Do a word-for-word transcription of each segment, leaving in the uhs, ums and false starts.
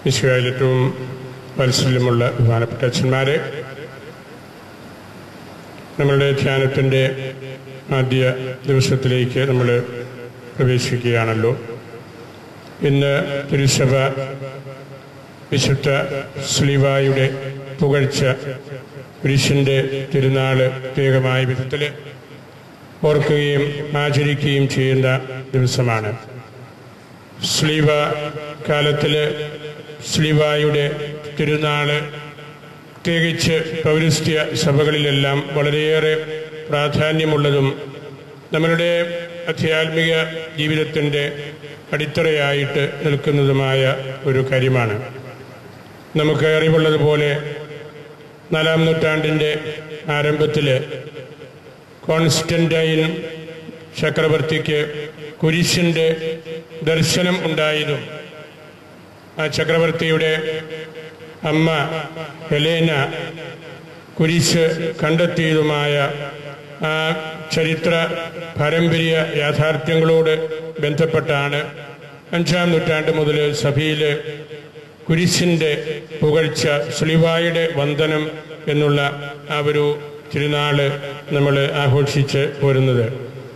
ഈശോയിൽ ഏറ്റവും വാത്സല്യമുള്ള ബഹുമാനപ്പെട്ട അച്ഛന്മാരെ, നമ്മളുടെ ധ്യാനത്തിൻ്റെ ആദ്യ ദിവസത്തിലേക്ക് നമ്മൾ പ്രവേശിക്കുകയാണല്ലോ. ഇന്ന് തിരുസഭ വിശുദ്ധ സ്ലീവായുടെ പുകഴ്ച കുരിശിൻ്റെ തിരുനാള് പ്രത്യേകമായ വിധത്തിൽ ഓർക്കുകയും ആചരിക്കുകയും ചെയ്യുന്ന ദിവസമാണ്. സ്ലീവ കാലത്തിൽ സ്ലീവായുടെ തിരുനാള് പ്രത്യേകിച്ച് പൗരസ്ത്യ സഭകളിലെല്ലാം വളരെയേറെ പ്രാധാന്യമുള്ളതും നമ്മളുടെ ആധ്യാത്മിക ജീവിതത്തിൻ്റെ അടിത്തറയായിട്ട് നിൽക്കുന്നതുമായ ഒരു കാര്യമാണ്. നമുക്ക് അറിവുള്ളതുപോലെ നാലാം നൂറ്റാണ്ടിൻ്റെ ആരംഭത്തിൽ കോൺസ്റ്റന്റൈൻ ചക്രവർത്തിക്ക് കുരിശിൻ്റെ ദർശനം ഉണ്ടായതും ആ ചക്രവർത്തിയുടെ അമ്മ ഹെലേന കുരിശ് കണ്ടെത്തിയതുമായ ആ ചരിത്ര പാരമ്പര്യ യാഥാർത്ഥ്യങ്ങളോട് ബന്ധപ്പെട്ടാണ് അഞ്ചാം നൂറ്റാണ്ട് മുതൽ സഭയിൽ കുരിശിൻ്റെ പുകഴ്ച, സ്ലീവായുടെ വന്ദനം എന്നുള്ള ആ ഒരു തിരുനാള് നമ്മൾ ആഘോഷിച്ച് പോരുന്നത്.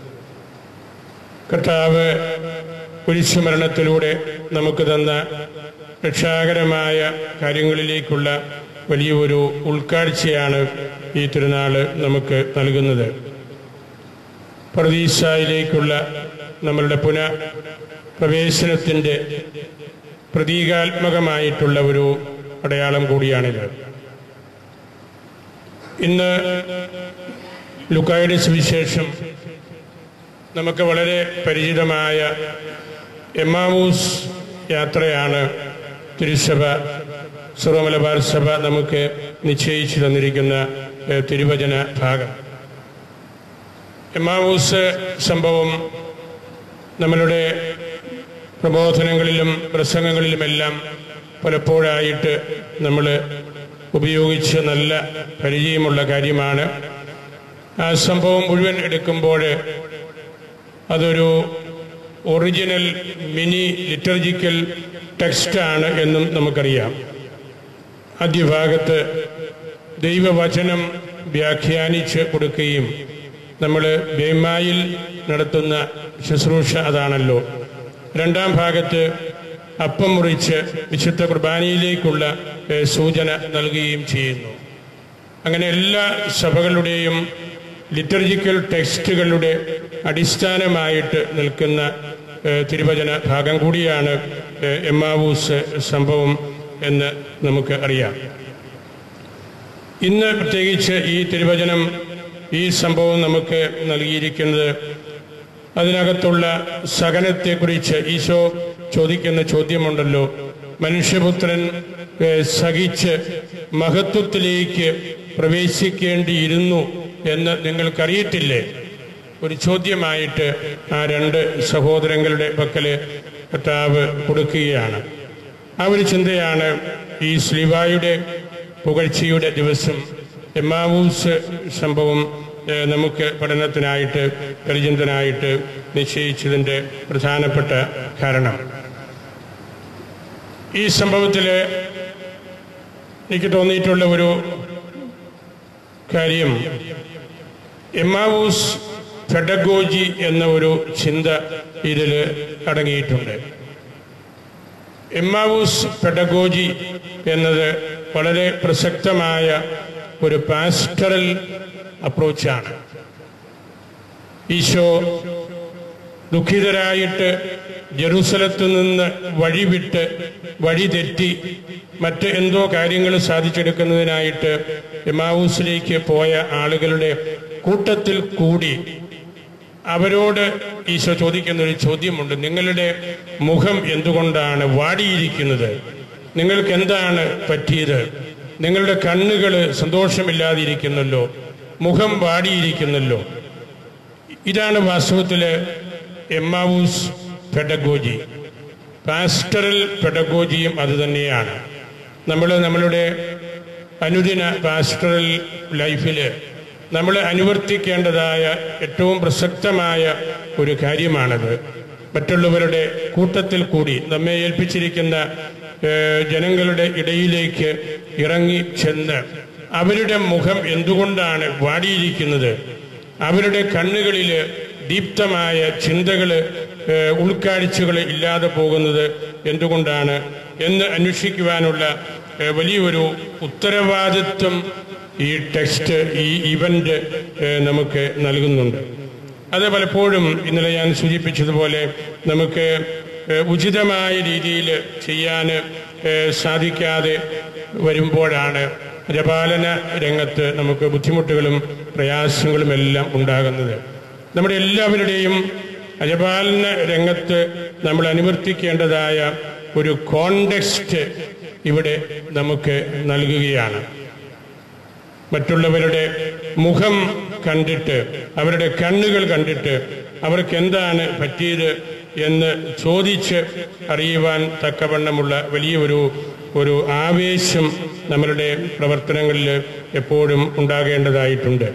കർത്താവ് കുരിശുമരണത്തിലൂടെ നമുക്ക് തന്ന രക്ഷാകരമായ കാര്യങ്ങളിലേക്കുള്ള വലിയൊരു ഉൾക്കാഴ്ചയാണ് ഈ തിരുനാള് നമുക്ക് നൽകുന്നത്. പറുദീസായിലേക്കുള്ള നമ്മളുടെ പുനഃ പ്രവേശനത്തിൻ്റെ പ്രതീകാത്മകമായിട്ടുള്ള ഒരു അടയാളം കൂടിയാണിത്. ഇന്ന് ലൂക്കായുടെ സുവിശേഷം നമുക്ക് വളരെ പരിചിതമായ എമ്മാവൂസ് യാത്രയാണ് തിരുസഭ, സർവ്വ മലബാർ സഭ നമുക്ക് നിശ്ചയിച്ചു തന്നിരിക്കുന്ന തിരുവചന ഭാഗം. എമ്മാവൂസ് സംഭവം നമ്മളുടെ പ്രബോധനങ്ങളിലും പ്രസംഗങ്ങളിലുമെല്ലാം പലപ്പോഴായിട്ട് നമ്മൾ ഉപയോഗിച്ച് നല്ല പരിചയമുള്ള കാര്യമാണ്. ആ സംഭവം മുഴുവൻ എടുക്കുമ്പോൾ അതൊരു ഒറിജിനൽ മിനി ലിറ്റർജിക്കൽ ടെക്സ്റ്റാണ് എന്നും നമുക്കറിയാം. ആദ്യഭാഗത്ത് ദൈവവചനം വ്യാഖ്യാനിച്ച് കൊടുക്കുകയും നമ്മൾ ബേമായിൽ നടത്തുന്ന ശുശ്രൂഷ അതാണല്ലോ. രണ്ടാം ഭാഗത്ത് അപ്പം മുറിച്ച് വിശുദ്ധ കുർബാനയിലേക്കുള്ള സൂചന നൽകുകയും ചെയ്യുന്നു. അങ്ങനെ എല്ലാ സഭകളുടെയും ലിറ്റർജിക്കൽ ടെക്സ്റ്റുകളുടെ അടിസ്ഥാനമായിട്ട് നിൽക്കുന്ന തിരുവചന ഭാഗം കൂടിയാണ് എമ്മാവൂസ് സംഭവം എന്ന് നമുക്ക് അറിയാം. ഇന്ന് പ്രത്യേകിച്ച് ഈ തിരുവചനം, ഈ സംഭവം നമുക്ക് നൽകിയിരിക്കുന്നത് അതിനകത്തുള്ള സഹനത്തെക്കുറിച്ച് ഈശോ ചോദിക്കുന്ന ചോദ്യമുണ്ടല്ലോ. മനുഷ്യപുത്രൻ സഹിച്ച് മഹത്വത്തിലേക്ക് പ്രവേശിക്കേണ്ടിയിരുന്നു എന്ന് നിങ്ങൾക്കറിയത്തില്ലേ? ഒരു ചോദ്യമായിട്ട് ആ രണ്ട് സഹോദരങ്ങളുടെ പക്കല് കർത്താവ് കൊടുക്കുകയാണ്. ആ ഒരു ചിന്തയാണ് ഈ സ്ലീവായുടെ പുകഴ്ചയുടെ ദിവസം എമ്മാവൂസ് സംഭവം നമുക്ക് പഠനത്തിനായിട്ട് പരിചിന്തനായിട്ട് നിശ്ചയിച്ചതിൻ്റെ പ്രധാനപ്പെട്ട കാരണം. ഈ സംഭവത്തിൽ എനിക്ക് തോന്നിയിട്ടുള്ള ഒരു കാര്യം, എമ്മാവൂസ് പെഡഗോജി എന്ന ഒരു ചിന്ത ഇതിൽ അടങ്ങിയിട്ടുണ്ട്. എമ്മാവൂസ് പെഡഗോജി എന്നത് വളരെ പ്രസക്തമായ ഒരു പാസ്റ്ററൽ അപ്രോച്ചാണ്. ഈശോ ദുഃഖിതരായിട്ട് ജെറൂസലത്തു നിന്ന് വഴിവിട്ട് വഴിതെറ്റി മറ്റ് എന്തോ കാര്യങ്ങൾ സാധിച്ചെടുക്കുന്നതിനായിട്ട് എമ്മാവൂസിലേക്ക് പോയ ആളുകളുടെ കൂട്ടത്തിൽ കൂടി അവരോട് ഈശോ ചോദിക്കുന്നൊരു ചോദ്യമുണ്ട്. നിങ്ങളുടെ മുഖം എന്തുകൊണ്ടാണ് വാടിയിരിക്കുന്നത്? നിങ്ങൾക്ക് എന്താണ് പറ്റിയത്? നിങ്ങളുടെ കണ്ണുകൾ സന്തോഷമില്ലാതിരിക്കുന്നല്ലോ, മുഖം വാടിയിരിക്കുന്നല്ലോ. ഇതാണ് വാസ്തവത്തിൽ എമ്മാവൂസ് പെഡഗോജി. പാസ്റ്ററൽ പെഡഗോജിയും അത് തന്നെയാണ്. നമ്മൾ നമ്മളുടെ അനുദിന പാസ്റ്ററൽ ലൈഫിൽ നമ്മൾ അനുവർത്തിക്കേണ്ടതായ ഏറ്റവും പ്രസക്തമായ ഒരു കാര്യമാണത്. മറ്റുള്ളവരുടെ കൂട്ടത്തിൽ കൂടി നമ്മെ ഏൽപ്പിച്ചിരിക്കുന്ന ജനങ്ങളുടെ ഇടയിലേക്ക് ഇറങ്ങി ചെന്ന് അവരുടെ മുഖം എന്തുകൊണ്ടാണ് വാടിയിരിക്കുന്നത്, അവരുടെ കണ്ണുകളിൽ ദീപ്തമായ ചിന്തകൾ, ഉൾക്കാഴ്ചകൾ ഇല്ലാതെ പോകുന്നത് എന്തുകൊണ്ടാണ് എന്ന് അന്വേഷിക്കുവാനുള്ള വലിയൊരു ഉത്തരവാദിത്വം ഈ ടെക്സ്റ്റ്, ഈ ഇവന്റ് നമുക്ക് നൽകുന്നുണ്ട്. അത് പലപ്പോഴും ഇന്നലെ ഞാൻ സൂചിപ്പിച്ചതുപോലെ നമുക്ക് ഉചിതമായ രീതിയിൽ ചെയ്യാൻ സാധിക്കാതെ വരുമ്പോഴാണ് ജപാലന രംഗത്ത് നമുക്ക് ബുദ്ധിമുട്ടുകളും പ്രയാസങ്ങളും എല്ലാം ഉണ്ടാകുന്നത്. നമ്മുടെ എല്ലാവരുടെയും ജപാലന രംഗത്ത് നമ്മൾ അനുവർത്തിക്കേണ്ടതായ ഒരു കോണ്ടെക്സ്റ്റ് ഇവിടെ നമുക്ക് നൽകുകയാണ്. മറ്റുള്ളവരുടെ മുഖം കണ്ടിട്ട്, അവരുടെ കണ്ണുകൾ കണ്ടിട്ട് അവർക്ക് എന്താണ് പറ്റിയത് എന്ന് ചോദിച്ച് അറിയുവാൻ തക്കവണ്ണമുള്ള വലിയ ഒരു ഒരു ആവേശം നമ്മളുടെ പ്രവർത്തനങ്ങളിൽ എപ്പോഴും ഉണ്ടാകേണ്ടതായിട്ടുണ്ട്.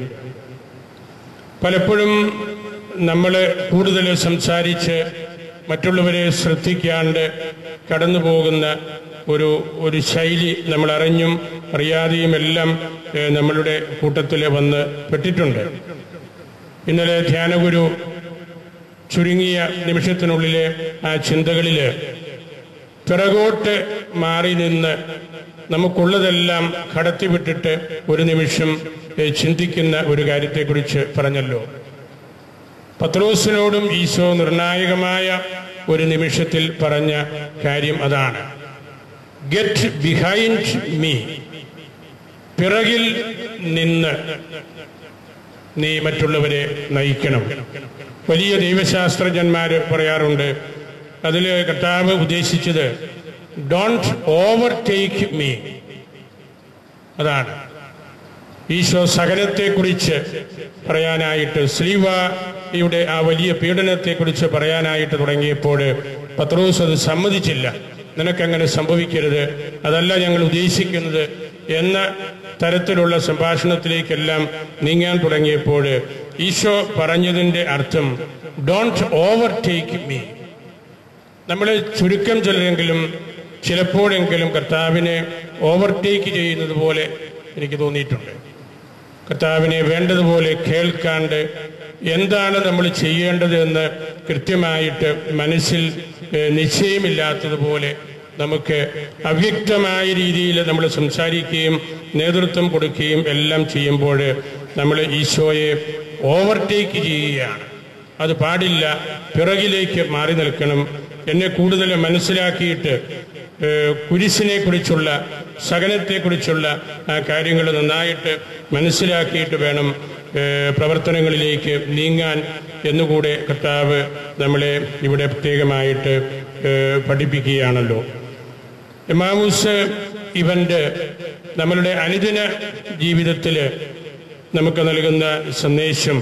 പലപ്പോഴും നമ്മൾ കൂടുതൽ സംസാരിച്ച് മറ്റുള്ളവരെ ശ്രദ്ധിക്കാണ്ട് കടന്നു പോകുന്ന ഒരു ഒരു ശൈലി നമ്മൾ അറിഞ്ഞും അറിയാതെയും എല്ലാം നമ്മളുടെ കൂട്ടത്തിൽ വന്ന് പെട്ടിട്ടുണ്ട്. ഇന്നലെ ധ്യാനഗുരു ചുരുങ്ങിയ നിമിഷത്തിനുള്ളിലെ ആ ചിന്തകളിൽ പിറകോട്ട് മാറി നിന്ന് നമുക്കുള്ളതെല്ലാം കടത്തിവിട്ടിട്ട് ഒരു നിമിഷം ചിന്തിക്കുന്ന ഒരു കാര്യത്തെക്കുറിച്ച് പറഞ്ഞല്ലോ. പത്രോസിനോടും ഈശോ നിർണായകമായ ഒരു നിമിഷത്തിൽ പറഞ്ഞ കാര്യം അതാണ്. ഗെറ്റ് ബിഹൈൻഡ് മീ, പിറകിൽ നിന്ന് നീ മറ്റുള്ളവരെ നയിക്കണം. വലിയ ദൈവശാസ്ത്രജ്ഞന്മാർ പറയാറുണ്ട്, അതിൽ കർത്താവ് ഉദ്ദേശിച്ചത് ഡോണ്ട് ഓവർടേക്ക് മീ. അതാണ് ഈശോ സഹനത്തെക്കുറിച്ച് പറയാനായിട്ട്, സ്ലീവായുടെ ആ വലിയ പീഡനത്തെക്കുറിച്ച് പറയാനായിട്ട് തുടങ്ങിയപ്പോൾ പത്രോസ് അത് സമ്മതിച്ചില്ല. നിനക്കങ്ങനെ സംഭവിക്കരുത്, അതല്ല ഞങ്ങൾ ഉദ്ദേശിക്കുന്നത് എന്ന തരത്തിലുള്ള സംഭാഷണത്തിലേക്കെല്ലാം നീങ്ങാൻ തുടങ്ങിയപ്പോൾ ഈശോ പറഞ്ഞതിൻ്റെ അർത്ഥം ഡോണ്ട് ഓവർടേക്ക് മീ. നമ്മൾ ചുരുക്കം ചിലരെങ്കിലും ചിലപ്പോഴെങ്കിലും കർത്താവിനെ ഓവർടേക്ക് ചെയ്യുന്നത് പോലെ എനിക്ക് തോന്നിയിട്ടുണ്ട്. കർത്താവിനെ വേണ്ടതുപോലെ കേൾക്കാണ്ട് എന്താണ് നമ്മൾ ചെയ്യേണ്ടത് എന്ന് കൃത്യമായിട്ട് മനസ്സിൽ നിശ്ചയമില്ലാത്തതുപോലെ നമുക്ക് അവ്യക്തമായ രീതിയിൽ നമ്മൾ സംസാരിക്കുകയും നേതൃത്വം കൊടുക്കുകയും എല്ലാം ചെയ്യുമ്പോൾ നമ്മൾ ഈശോയെ ഓവർടേക്ക് ചെയ്യുകയാണ്. അത് പാടില്ല, പിറകിലേക്ക് മാറി നിൽക്കണം. എന്നെ കൂടുതൽ മനസ്സിലാക്കിയിട്ട് കുരിശിനെ കുറിച്ചുള്ള, സഹനത്തെക്കുറിച്ചുള്ള ആ കാര്യങ്ങൾ നന്നായിട്ട് മനസ്സിലാക്കിയിട്ട് വേണം പ്രവർത്തനങ്ങളിലേക്ക് നീങ്ങാൻ എന്നുകൂടെ കർത്താവ് നമ്മളെ ഇവിടെ പ്രത്യേകമായിട്ട് പഠിപ്പിക്കുകയാണല്ലോ. എമ്മാവൂസ് ഇവന്റ് നമ്മളുടെ അനുദിന ജീവിതത്തിൽ നമുക്ക് നൽകുന്ന സന്ദേശം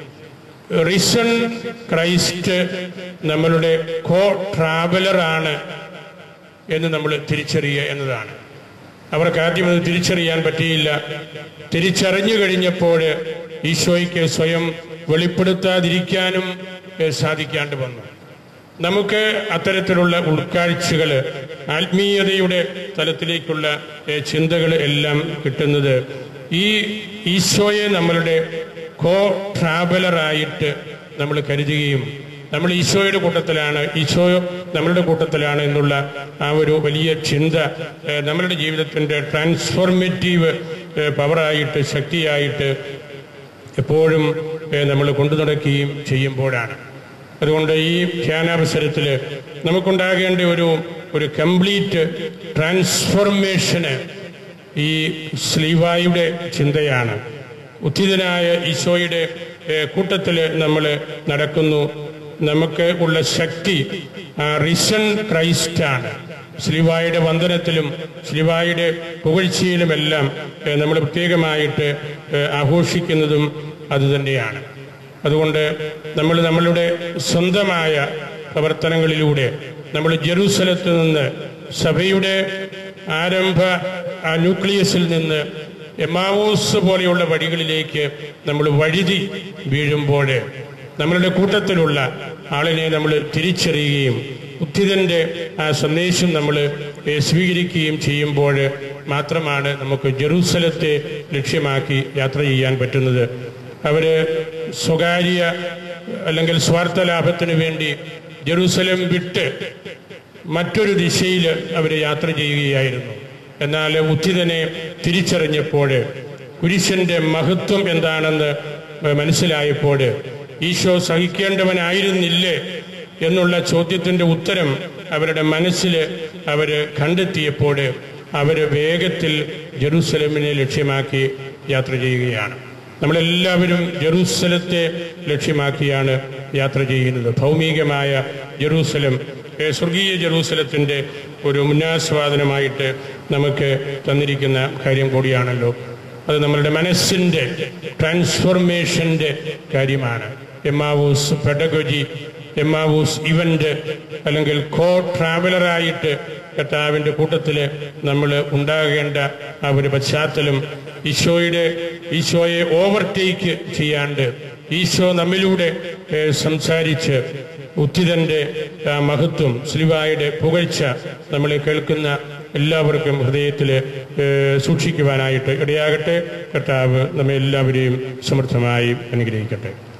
റിസൺ ക്രൈസ്റ്റ് നമ്മളുടെ കോ ട്രാവലറാണ് എന്ന് നമ്മൾ തിരിച്ചറിയുക എന്നതാണ്. അവർക്ക് ആദ്യം അത് തിരിച്ചറിയാൻ പറ്റിയില്ല. തിരിച്ചറിഞ്ഞു കഴിഞ്ഞപ്പോൾ ഈശോയ്ക്ക് സ്വയം വെളിപ്പെടുത്താതിരിക്കാനും സാധിക്കാണ്ട് വന്നു. നമുക്ക് അത്തരത്തിലുള്ള ഉൾക്കാഴ്ചകൾ, ആത്മീയതയുടെ തലത്തിലേക്കുള്ള ചിന്തകൾ എല്ലാം കിട്ടുന്നത് ഈ ഈശോയെ നമ്മളുടെ കോ ട്രാവലറായിട്ട് നമ്മൾ കരുതുകയും നമ്മൾ ഈശോയുടെ കൂട്ടത്തിലാണ്, ഈശോ നമ്മളുടെ കൂട്ടത്തിലാണ് എന്നുള്ള ആ ഒരു വലിയ ചിന്ത നമ്മളുടെ ജീവിതത്തിൻ്റെ ട്രാൻസ്ഫോർമേറ്റീവ് പവറായിട്ട്, ശക്തിയായിട്ട് എപ്പോഴും നമ്മൾ കൊണ്ടു നടക്കുകയും ചെയ്യുമ്പോഴാണ്. അതുകൊണ്ട് ഈ ധ്യാനാവസരത്തിൽ നമുക്കുണ്ടാകേണ്ട ഒരു ഒരു കംപ്ലീറ്റ് ട്രാൻസ്ഫോർമേഷന് ഈ സ്ലീവായുടെ ചിന്തയാണ്. ഉദ്ധിതനായ ഈശോയുടെ കൂട്ടത്തിൽ നമ്മൾ നടക്കുന്നു. നമുക്ക് ഉള്ള ശക്തി റിസൺ ക്രൈസ്റ്റാണ്. സ്ലീവായുടെ വന്ദനത്തിലും സ്ലീവായുടെ പുകഴ്ചയിലുമെല്ലാം നമ്മൾ പ്രത്യേകമായിട്ട് ആഘോഷിക്കുന്നതും അതുതന്നെയാണ്. അതുകൊണ്ട് നമ്മൾ നമ്മളുടെ സ്വന്തമായ പ്രവർത്തനങ്ങളിലൂടെ നമ്മൾ ജെറൂസലത്ത് നിന്ന്, സഭയുടെ ആരംഭ ആ ന്യൂക്ലിയസിൽ നിന്ന് എമ്മാവൂസ് പോലെയുള്ള വഴികളിലേക്ക് നമ്മൾ വഴുതി വീഴുമ്പോൾ നമ്മളുടെ കൂട്ടത്തിലുള്ള ആളിനെ നമ്മൾ തിരിച്ചറിയുകയും ഉത്ഥിതൻ്റെ ആ സന്ദേശം നമ്മൾ സ്വീകരിക്കുകയും ചെയ്യുമ്പോൾ മാത്രമാണ് നമുക്ക് ജെറൂസലത്തെ ലക്ഷ്യമാക്കി യാത്ര ചെയ്യാൻ പറ്റുന്നത്. അവർ സ്വകാര്യ അല്ലെങ്കിൽ സ്വാർത്ഥ ലാഭത്തിന് വേണ്ടി ജെറൂസലം വിട്ട് മറ്റൊരു ദിശയിൽ അവർ യാത്ര ചെയ്യുകയായിരുന്നു. എന്നാൽ ഉത്ഥിതനെ തിരിച്ചറിഞ്ഞപ്പോൾ, കുരിശന്റെ മഹത്വം എന്താണെന്ന് മനസ്സിലായപ്പോൾ, ഈശോ സഹിക്കേണ്ടവനായിരുന്നില്ലേ എന്നുള്ള ചോദ്യത്തിന്റെ ഉത്തരം അവരുടെ മനസ്സിൽ അവർ കണ്ടെത്തിയപ്പോൾ അവർ വേഗത്തിൽ ജെറൂസലമിനെ ലക്ഷ്യമാക്കി യാത്ര ചെയ്യുകയാണ്. നമ്മളെല്ലാവരും ജെറൂസലത്തെ ലക്ഷ്യമാക്കിയാണ് യാത്ര ചെയ്യുന്നത്. ഭൗമികമായ ജെറൂസലം സ്വർഗീയ ജെറൂസലത്തിൻ്റെ ഒരു മുന്നാസ്വാദനമായിട്ട് നമുക്ക് തന്നിരിക്കുന്ന കാര്യം കൂടിയാണല്ലോ. അത് നമ്മളുടെ മനസ്സിൻ്റെ ട്രാൻസ്ഫോർമേഷൻ്റെ കാര്യമാണ്. എമ്മാവൂസ് പെഡഗോജി, എമ്മാവൂസ് ഇവന്റ് അല്ലെങ്കിൽ കോ ട്രാവലറായിട്ട് കർത്താവിൻ്റെ കൂട്ടത്തിൽ നമ്മൾ ഉണ്ടാകേണ്ട ആ ഒരു പശ്ചാത്തലം, ഈശോയുടെ ഈശോയെ ഓവർടേക്ക് ചെയ്യാണ്ട് ഈശോ നമ്മിലൂടെ സംസാരിച്ച് ഉത്ഥിതന്റെ മഹത്വം, സ്ലിവായുടെ പുകഴ്ച നമ്മളെ കേൾക്കുന്ന എല്ലാവർക്കും ഹൃദയത്തിൽ സൂക്ഷിക്കുവാനായിട്ട് ഇടയാകട്ടെ. കർത്താവ് നമ്മെ എല്ലാവരെയും സമൃദ്ധമായി അനുഗ്രഹിക്കട്ടെ.